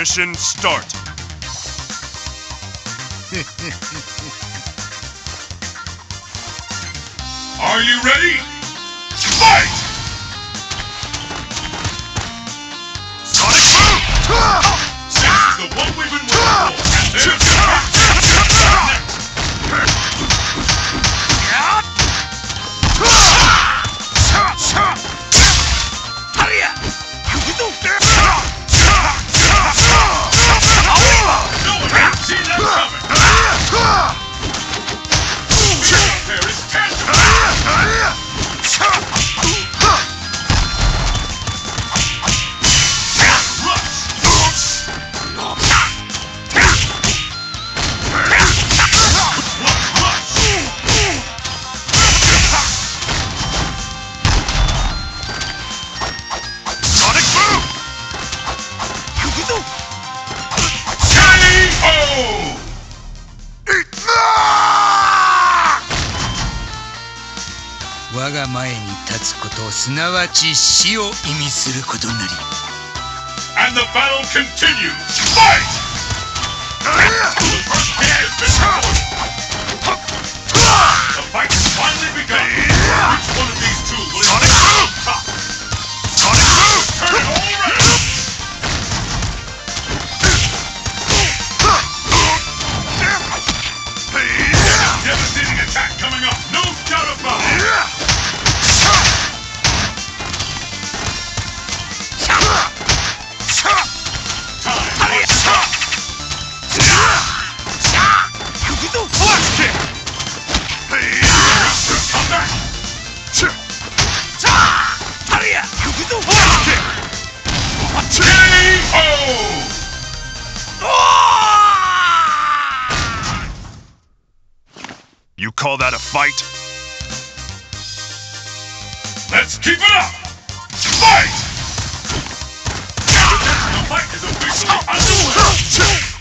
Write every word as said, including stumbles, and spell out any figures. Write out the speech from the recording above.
Mission start. Are you ready? Fight! Sonic Boom! This is the one we've been waiting for, and there's your next. No one can see that coming. There is cancer. And the battle continues. Fight! The first hit has been scored. The fight has finally begun. Which one of these two will Sonic Boom! top? Sonic Boom! Turn it all around. Devastating attack coming up. No doubt about it. You call that a fight? Let's keep it up! Fight! The fight is officially underway!